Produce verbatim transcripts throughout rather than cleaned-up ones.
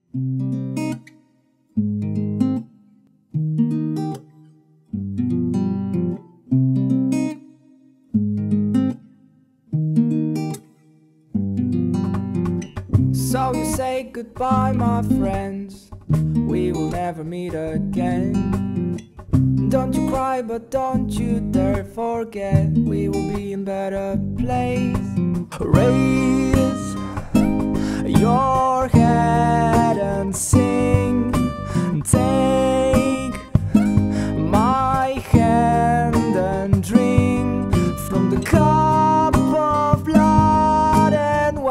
So you say goodbye, my friends, we will never meet again. Don't you cry, but don't you dare forget, we will be in better place. Raise your head and sing, take my hand and drink from the cup of blood and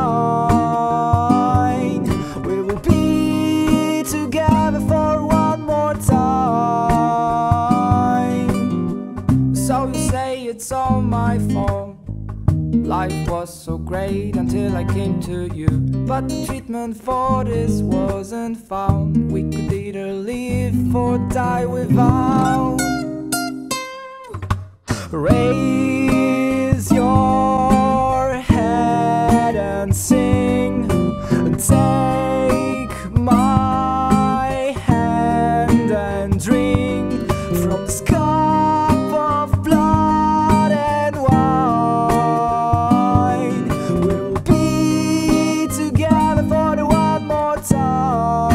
wine. We will be together for one more time. So you say it's all my fault, life was so great until I came to you, but the treatment for this wasn't found. We could either live or die without. Raise your head and sing, take my hand and drink from this cup of blood and wine. We'll be together for the one more time.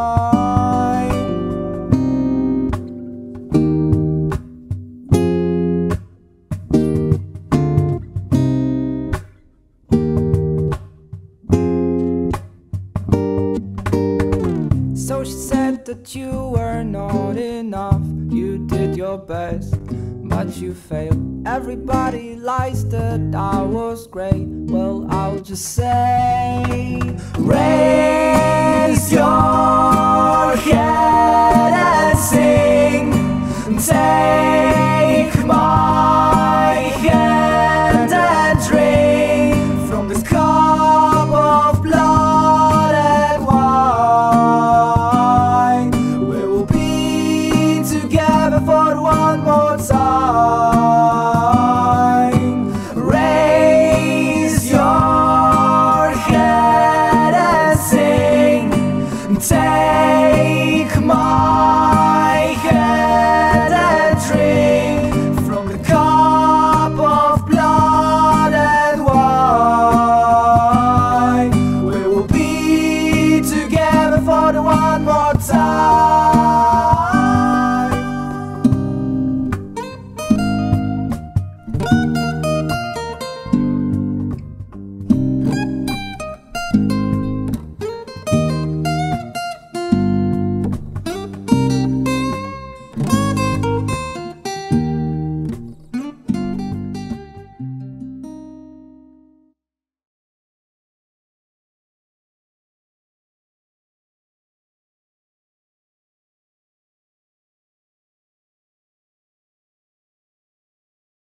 So she said that you were not enough. You did your best, but you failed. Everybody lies that I was great. Well, I'll just say, Ray.